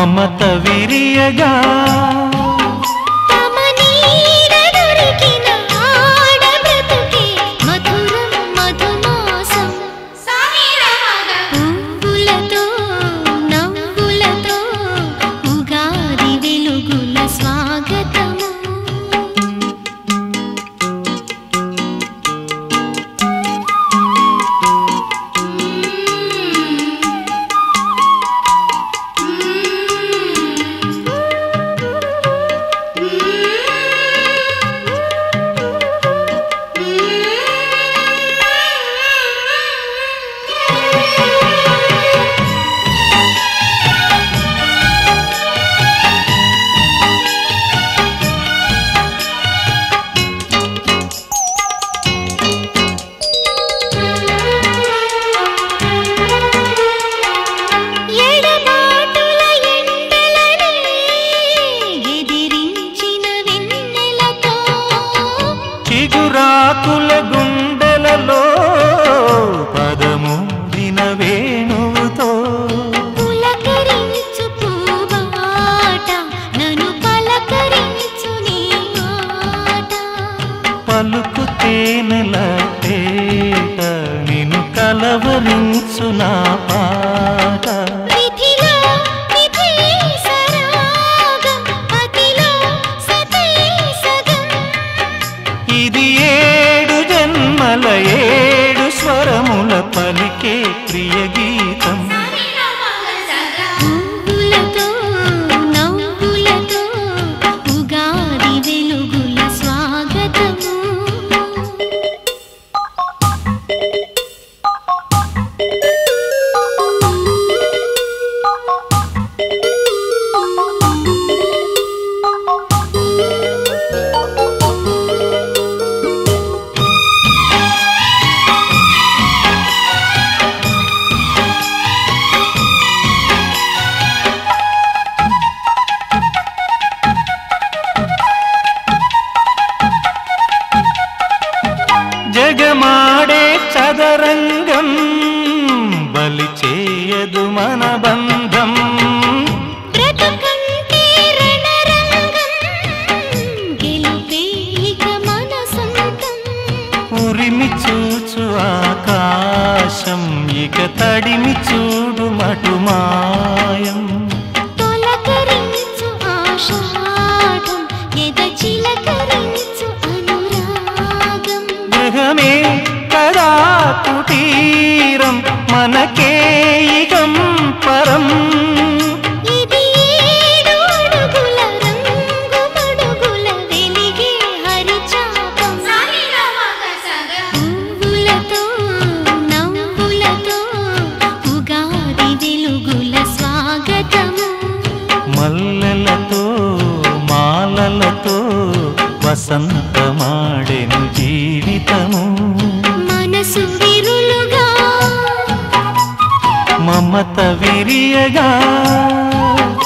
మమత విరియగా చిగురాకుల గుండెలలో పదమూడిన వేణువుతో పులకరించు పూబాట నన్ను పలకరించు నీ మాట పలుకు తేనెల తేట నిన్ను కలవరించు నా పాట ఇది 7 జన్మల 7 స్వరముల పలికే ప్రియ గీతం పువ్వులతో నవ్వులతో ఉగాది వెలుగుల స్వాగతము జగమాడే చదరంగం బలి చేయదు మన బంధం బ్రతుకంటే రణరంగం గెలుపే ఇక మన సొంతం ఉరిమి చూచు ఆకాశం ఇక తడిమి చూడు మటుమాయం తొలకరించు ఆషాఢం ఎద చిలకరించు అనురాగం గృహమే కదా కుటీరం మనకే ఇగం పరం ఇది 7 అడుగుల రంగు మడుగుల వెలిగే హరిచాపం పువ్వులతో నవ్వులతో ఉగాది వెలుగుల స్వాగతము మల్లెలతో మాలలతో వసంతమాడెను జీవితము మనసు విరులుగా మమత విరియగా